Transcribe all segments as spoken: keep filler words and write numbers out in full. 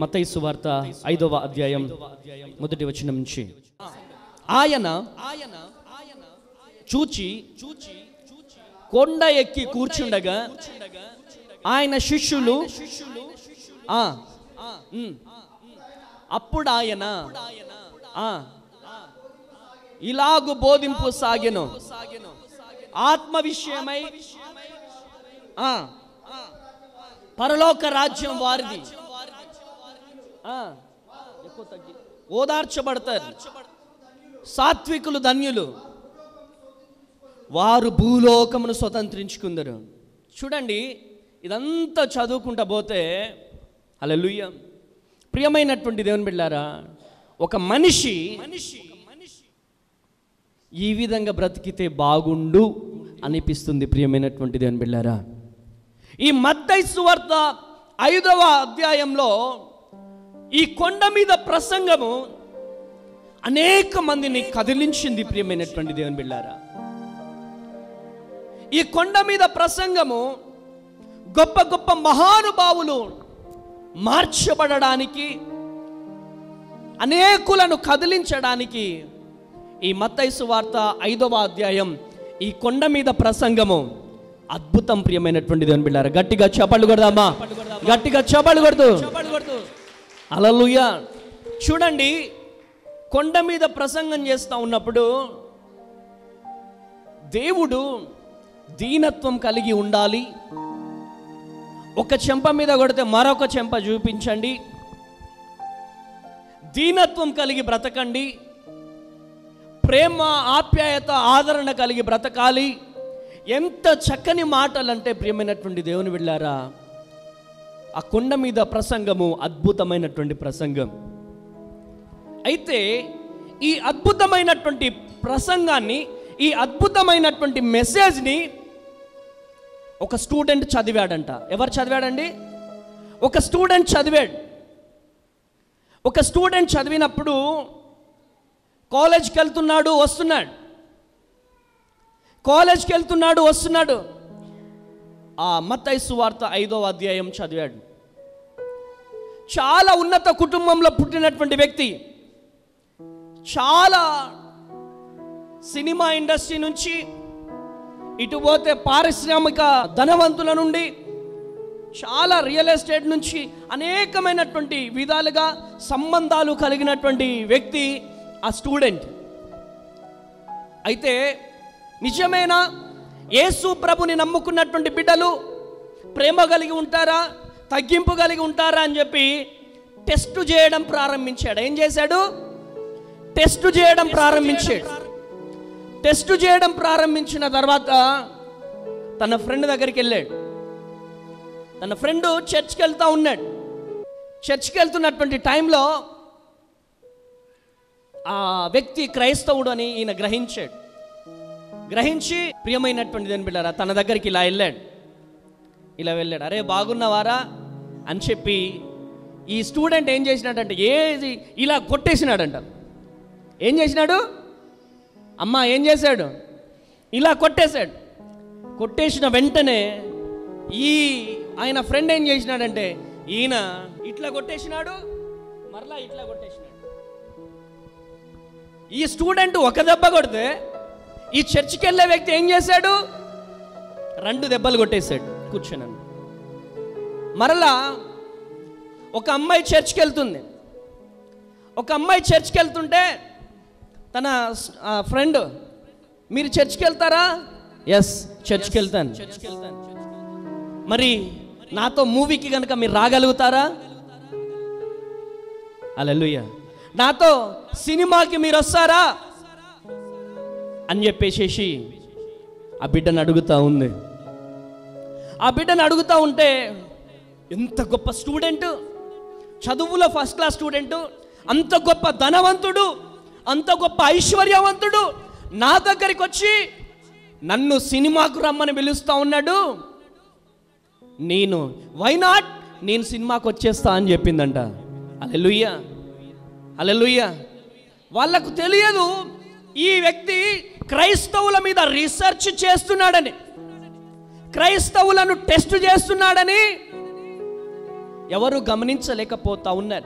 మత్తయి సువార్త ఐదవ అధ్యాయం మొదటి వచనం నుంచి. ఆయన చూచి కొండ ఎక్కి కూర్చుండగా ఆయన శిష్యులు అప్పుడు ఆయన ఇలాగు బోధింపు సాగెను, ఆత్మ విషయమై పరలోక రాజ్యం వారిది, ఓదార్చబడతారు, సాత్వికులు ధన్యులు, వారు భూలోకమును స్వతంత్రించుకుందరు. చూడండి, ఇదంతా చదువుకుంటా పోతే హల్లెలూయా. ప్రియమైనటువంటి దేవుని బిడ్డలారా, ఒక మనిషి ఈ విధంగా బ్రతికితే బాగుండు అనిపిస్తుంది. ప్రియమైనటువంటి దేవుని బిడ్డలారా, ఈ మత్తయి సువార్త ఐదవ అధ్యాయంలో ఈ కొండ మీద ప్రసంగము అనేక మందిని కదిలించింది. ప్రియమైనటువంటి దేవుని బిడ్డలారా, ఈ కొండ మీద ప్రసంగము గొప్ప గొప్ప మహానుభావులు మార్చబడడానికి, అనేకులను కదిలించడానికి ఈ మత్తయి సువార్త ఐదవ అధ్యాయం, ఈ కొండ మీద ప్రసంగము అద్భుతం. ప్రియమైనటువంటి దేవుని బిడ్డలారా, గట్టిగా చప్పట్లు కొడదామా, గట్టిగా చప్పట్లు కొడుతూ హల్లెలూయా. చూడండి, కొండ మీద ప్రసంగం చేస్తూ ఉన్నప్పుడు దేవుడు దీనత్వం కలిగి ఉండాలి. ఒక చెంప మీద కొడితే మరొక చెంప చూపించండి, దీనత్వం కలిగి బ్రతకండి, ప్రేమ ఆప్యాయత ఆదరణ కలిగి బ్రతకాలి. ఎంత చక్కని మాటలు అంటే ప్రియమైనటువంటి దేవుని బిడ్డలారా, ఆ కొండ మీద ప్రసంగము అద్భుతమైనటువంటి ప్రసంగం. అయితే ఈ అద్భుతమైనటువంటి ప్రసంగాన్ని, ఈ అద్భుతమైనటువంటి మెసేజ్ని ఒక స్టూడెంట్ చదివాడంట. ఎవరు చదివాడండి? ఒక స్టూడెంట్ చదివాడు. ఒక స్టూడెంట్ చదివినప్పుడు కాలేజ్కి వెళ్తున్నాడు, వస్తున్నాడు, కాలేజ్కి వెళ్తున్నాడు వస్తున్నాడు ఆ మత్తయి సువార్త ఐదవ అధ్యాయం చదివాడు. చాలా ఉన్నత కుటుంబంలో పుట్టినటువంటి వ్యక్తి, చాలా సినిమా ఇండస్ట్రీ నుంచి ఇటు పోతే పారిశ్రామిక ధనవంతుల నుండి, చాలా రియల్ ఎస్టేట్ నుంచి అనేకమైనటువంటి విధాలుగా సంబంధాలు కలిగినటువంటి వ్యక్తి ఆ స్టూడెంట్. అయితే నిజమేనా యేసు ప్రభుని నమ్ముకున్నటువంటి బిడ్డలు ప్రేమ కలిగి ఉంటారా, తగ్గింపు కలిగి ఉంటారా అని చెప్పి టెస్ట్ చేయడం ప్రారంభించాడు. ఏం చేశాడు? టెస్ట్ చేయడం ప్రారంభించాడు. టెస్ట్ చేయడం ప్రారంభించిన తర్వాత తన ఫ్రెండ్ దగ్గరికి వెళ్ళాడు. తన ఫ్రెండ్ చర్చ్కి వెళ్తూ ఉన్నాడు. చర్చ్కి వెళ్తున్నటువంటి టైంలో ఆ వ్యక్తి క్రైస్తవుడు అని ఈయన గ్రహించాడు. గ్రహించి ప్రియమైనటువంటి దేని బిడ్డారా తన దగ్గరికి ఇలా వెళ్ళాడు. ఇలా వెళ్ళాడు, అరే బాగున్నవారా అని చెప్పి ఈ స్టూడెంట్ ఏం చేసినాడంటే ఏది ఇలా కొట్టేసినాడంట. ఏం చేసినాడు? అమ్మ ఏం చేశాడు? ఇలా కొట్టేశాడు. కొట్టేసిన వెంటనే ఈ ఆయన ఫ్రెండ్ ఏం చేసినాడంటే ఈయన ఇట్లా కొట్టేసినాడు, మరలా ఇట్లా కొట్టేసినాడు. ఈ స్టూడెంట్ ఒక దెబ్బ కొడితే ఈ చర్చికి వెళ్ళే వ్యక్తి ఏం చేశాడు? రెండు దెబ్బలు కొట్టేశాడు కూర్చున్నాను. మరలా ఒక అమ్మాయి చర్చ్కి వెళ్తుంది. ఒక అమ్మాయి చర్చ్కి వెళ్తుంటే తన ఫ్రెండ్, మీరు చర్చ్కి వెళ్తారా? ఎస్, చర్చ్కి వెళ్తాను. మరి నాతో మూవీకి కనుక మీరు రాగలుగుతారా? హల్లెలూయా. నాతో సినిమాకి మీరు వస్తారా అని చెప్పేసేసి ఆ బిడ్డను అడుగుతూ ఉంది. ఆ బిడ్డను అడుగుతూ ఉంటే ఎంత గొప్ప స్టూడెంట్, చదువులో ఫస్ట్ క్లాస్ స్టూడెంట్, అంత గొప్ప ధనవంతుడు, అంత గొప్ప ఐశ్వర్యవంతుడు నా దగ్గరికి వచ్చి నన్ను సినిమాకు రమ్మని పిలుస్తూ ఉన్నాడు. నేను వై నాట్, నేను సినిమాకు వచ్చేస్తా అని చెప్పిందంట. హల్లెలూయా, హల్లెలూయా. వాళ్ళకు తెలియదు ఈ వ్యక్తి క్రైస్తవుల మీద రీసెర్చ్ చేస్తున్నాడని, క్రైస్తవులను టెస్ట్ చేస్తున్నాడని. ఎవరు గమనించలేకపోతా ఉన్నారు.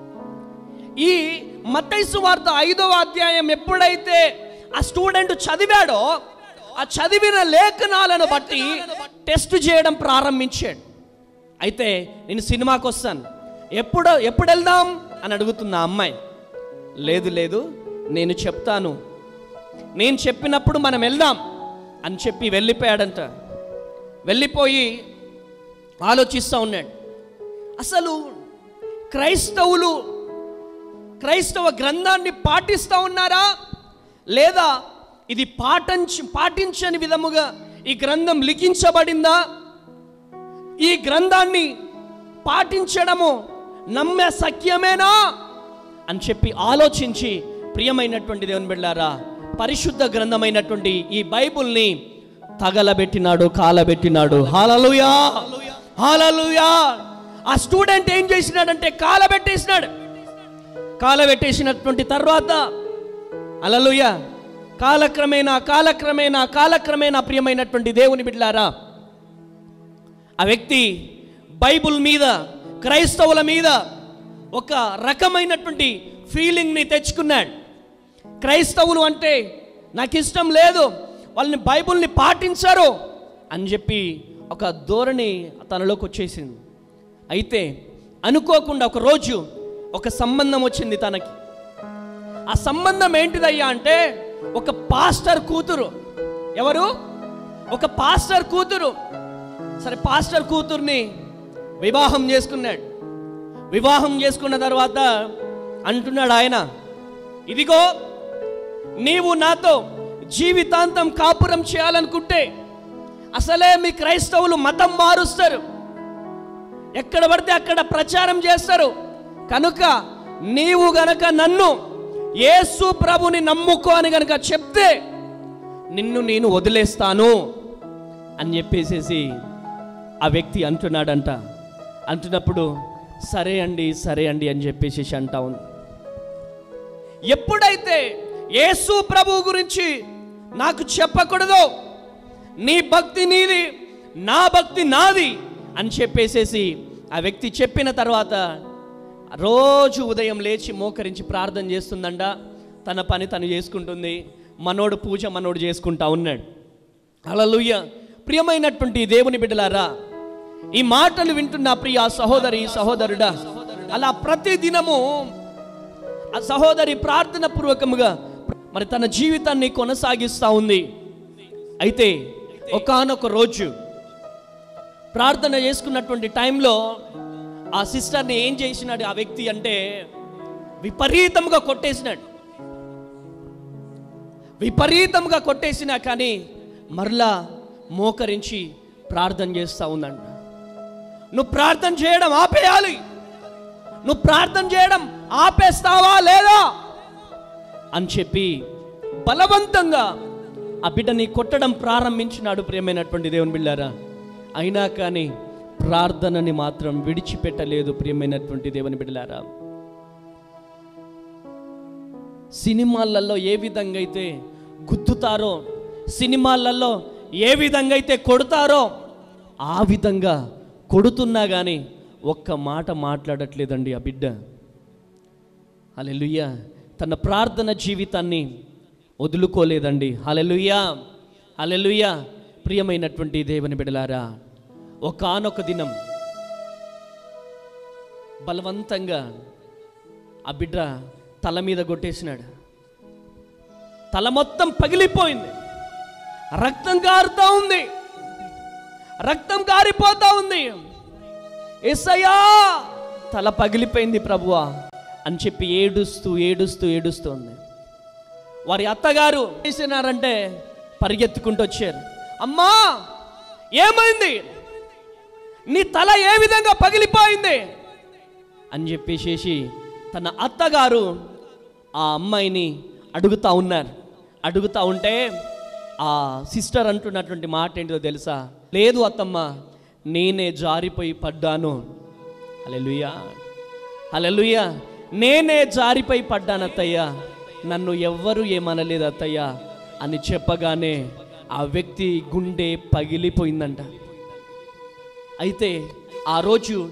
ఈ మత్తయి సువార్త ఐదవ అధ్యాయం ఎప్పుడైతే ఆ స్టూడెంట్ చదివాడో ఆ చదివిన లేఖనాలను బట్టి టెస్ట్ చేయడం ప్రారంభించాడు. అయితే నేను సినిమాకి వస్తాను, ఎప్పుడు ఎప్పుడు వెళ్దాం అని అడుగుతున్న అమ్మాయి, లేదు లేదు నేను చెప్తాను, నేను చెప్పినప్పుడు మనం వెళ్దాం అని చెప్పి వెళ్ళిపోయాడంట. వెళ్ళిపోయి ఆలోచిస్తూ ఉన్నాడు, అసలు క్రైస్తవులు క్రైస్తవ గ్రంథాన్ని పాటిస్తూ ఉన్నారా, లేదా ఇది పాటించి పాటించని విధముగా ఈ గ్రంథం లిఖించబడిందా, ఈ గ్రంథాన్ని పాటించడము నమ్మే సత్యమేనా అని చెప్పి ఆలోచించి, ప్రియమైనటువంటి దేవుని బిడ్డలారా, పరిశుద్ధ గ్రంథమైనటువంటి ఈ బైబుల్ని తగలబెట్టినాడు, కాలబెట్టినాడు. హల్లెలూయా, హల్లెలూయా. ఆ స్టూడెంట్ ఏం చేసినాడంటే కాలబెట్టేసినాడు. కాలబెట్టేసినటువంటి తర్వాత హల్లెలూయా, కాలక్రమేణా కాలక్రమేణా కాలక్రమేణా ప్రియమైనటువంటి దేవుని బిడ్డలారా, ఆ వ్యక్తి బైబుల్ మీద, క్రైస్తవుల మీద ఒక రకమైనటువంటి ఫీలింగ్ని తెచ్చుకున్నాడు. క్రైస్తవులు అంటే నాకు ఇష్టం లేదు, వాళ్ళని బైబుల్ని పాటించరు అని చెప్పి ఒక ధోరణి తనలోకి వచ్చేసింది. అయితే అనుకోకుండా ఒక రోజు ఒక సంబంధం వచ్చింది తనకి. ఆ సంబంధం ఏంటిదయ్యా అంటే ఒక పాస్టర్ కూతురు. ఎవరు? ఒక పాస్టర్ కూతురు. సరే, పాస్టర్ కూతుర్ని వివాహం చేసుకున్నాడు. వివాహం చేసుకున్న తర్వాత అంటున్నాడు ఆయన, ఇదిగో నీవు నాతో జీవితాంతం కాపురం చేయాలనుకుంటే అసలే మీ క్రైస్తవులు మతం మారుస్తారు, ఎక్కడ పడితే అక్కడ ప్రచారం చేస్తారు, కనుక నీవు గనక నన్ను యేసు ప్రభుని నమ్ముకో అని గనక చెప్తే నిన్ను నేను వదిలేస్తాను అని చెప్పేసేసి ఆ వ్యక్తి అంటున్నాడంట. అంటున్నప్పుడు సరే అండి సరే అండి అని చెప్పేసి అంటా ఉంది. ఎప్పుడైతే యేసు ప్రభు గురించి నాకు చెప్పకూడదో, నీ భక్తి నీది, నా భక్తి నాది అని చెప్పేసేసి ఆ వ్యక్తి చెప్పిన తర్వాత రోజు ఉదయం లేచి మోకరించి ప్రార్థన చేస్తుందంట. తన పని తను చేసుకుంటుంది, మనోడు పూజ మనోడు చేసుకుంటా ఉన్నాడు. హల్లెలూయా. ప్రియమైనటువంటి దేవుని బిడ్డలారా, ఈ మాటలు వింటున్న ప్రియ సహోదరి సహోదరుడా, అలా ప్రతి దినము ఆ సహోదరి ప్రార్థన పూర్వకముగా మరి తన జీవితాన్ని కొనసాగిస్తూ ఉంది. అయితే ఒకానొక రోజు ప్రార్థన చేసుకున్నటువంటి టైంలో ఆ సిస్టర్ని ఏం చేసినాడు ఆ వ్యక్తి అంటే విపరీతంగా కొట్టేసినాడు. విపరీతంగా కొట్టేసినా కానీ మరలా మోకరించి ప్రార్థన చేస్తూ ఉందంట. నువ్వు ప్రార్థన చేయడం ఆపేయాలి, నువ్వు ప్రార్థన చేయడం ఆపేస్తావా లేదా అని చెప్పి బలవంతంగా ఆ బిడ్డని కొట్టడం ప్రారంభించినాడు. ప్రియమైనటువంటి దేవుని బిడ్డలారా, అయినా కానీ ప్రార్థనని మాత్రం విడిచిపెట్టలేదు. ప్రియమైనటువంటి దేవుని బిడ్డలారా, సినిమాలలో ఏ విధంగా అయితే గుద్దుతారో, సినిమాలలో ఏ విధంగా అయితే కొడతారో ఆ విధంగా కొడుతున్నా కానీ ఒక్క మాట మాట్లాడట్లేదండి ఆ బిడ్డ. హల్లెలూయా. తన ప్రార్థన జీవితాన్ని వదులుకోలేదండి. హల్లెలూయా, హల్లెలూయా. ప్రియమైనటువంటి దేవుని బిడ్డలారా, ఒకానొక దినం బలవంతంగా ఆ బిడ్డ తల మీద కొట్టేసినాడు. తల మొత్తం పగిలిపోయింది, రక్తం కారుతా ఉంది, రక్తం కారిపోతా ఉంది. యేసయ్యా తల పగిలిపోయింది ప్రభువా అని చెప్పి ఏడుస్తూ ఏడుస్తూ ఏడుస్తుంది. వారి అత్తగారు చేసినారంటే పరిగెత్తుకుంటూ వచ్చారు. అమ్మా ఏమైంది, నీ తల ఏ విధంగా పగిలిపోయింది అని చెప్పేసి తన అత్తగారు ఆ అమ్మాయిని అడుగుతా ఉన్నారు. అడుగుతా ఉంటే ఆ సిస్టర్ అంటున్నటువంటి మాట ఏంటో తెలుసా? లేదు అత్తమ్మ, నేనే జారిపోయి పడ్డాను. హల్లెలూయా, హల్లెలూయా. నేనే జారిపోయి పడ్డాను అత్తయ్య, నన్ను ఎవ్వరూ ఏమనలేదు అత్తయ్య అని చెప్పగానే ఆ వ్యక్తి గుండె పగిలిపోయిందంట. అయితే ఆ రోజు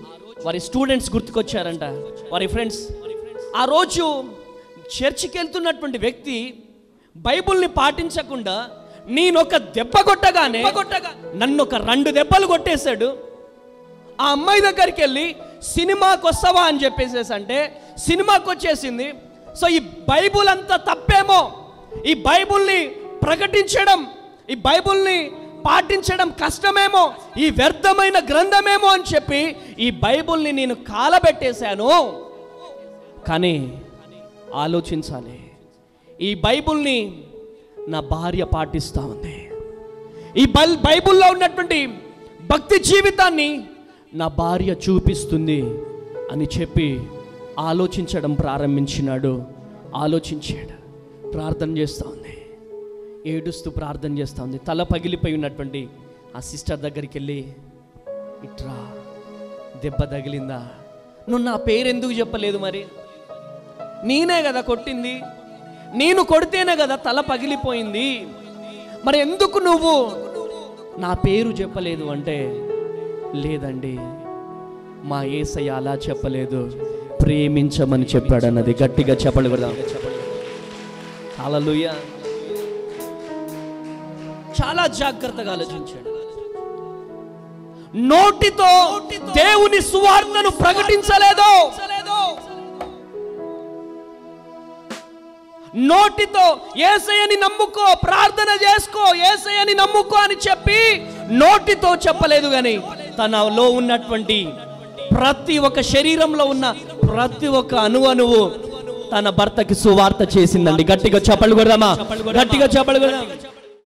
వారి స్టూడెంట్స్ గుర్తుకొచ్చారంట, వారి ఫ్రెండ్స్. ఆ రోజు చర్చికి వెళ్తున్నటువంటి వ్యక్తి బైబుల్ని పాటించకుండా నేనొక దెబ్బ కొట్టగానే నన్ను ఒక రెండు దెబ్బలు కొట్టేశాడు. ఆ అమ్మాయి దగ్గరికి వెళ్ళి సినిమాకి వస్తావా అని చెప్పేసేసి అంటే సినిమాకి వచ్చేసింది. సో ఈ బైబుల్ అంతా తప్పేమో, ఈ బైబుల్ని ప్రకటించడం, ఈ బైబుల్ని పాటించడం కష్టమేమో, ఈ వ్యర్థమైన గ్రంథమేమో అని చెప్పి ఈ బైబుల్ని నేను కాలబెట్టేశాను. కానీ ఆలోచించాలి, ఈ బైబుల్ని నా భార్య పాటిస్తూ ఉంది, ఈ బైల్ బైబుల్లో ఉన్నటువంటి భక్తి జీవితాన్ని నా భార్య చూపిస్తుంది అని చెప్పి ఆలోచించడం ప్రారంభించినాడు. ఆలోచించాడు, ప్రార్థన చేస్తూ ఉంది, ఏడుస్తూ ప్రార్థన చేస్తూ ఉంది. తల పగిలిపోయి ఉన్నటువంటి ఆ సిస్టర్ దగ్గరికి వెళ్ళి, ఇట్రా, దెబ్బ తగిలిందా? నువ్వు నా పేరు ఎందుకు చెప్పలేదు? మరి నేనే కదా కొట్టింది, నేను కొడితేనే కదా తల పగిలిపోయింది, మరి ఎందుకు నువ్వు నా పేరు చెప్పలేదు అంటే, లేదండి మా యేసయ్య అలా చెప్పలేదు, ప్రేమించమని చెప్పాడు అన్నది. గట్టిగా చెప్పలు కదా. హల్లెలూయా. చాలా జాగ్రత్తగా ఆలోచించాడు. నోటితో దేవుని సువార్తను ప్రకటించలేదు, నోటితో యేసయ్యని నమ్ముకో, ప్రార్థన చేసుకో, యేసయ్యని నమ్ముకో అని చెప్పి నోటితో చెప్పలేదు, కానీ తనలో ఉన్నటువంటి ప్రతి ఒక్క శరీరంలో ఉన్న ప్రతి ఒక్క అణువు అణువు తన భర్తకి సువార్త చేసిందండి. గట్టిగా చెప్పలు కొడదామా? గట్టిగా చెప్పలు కొడదామా?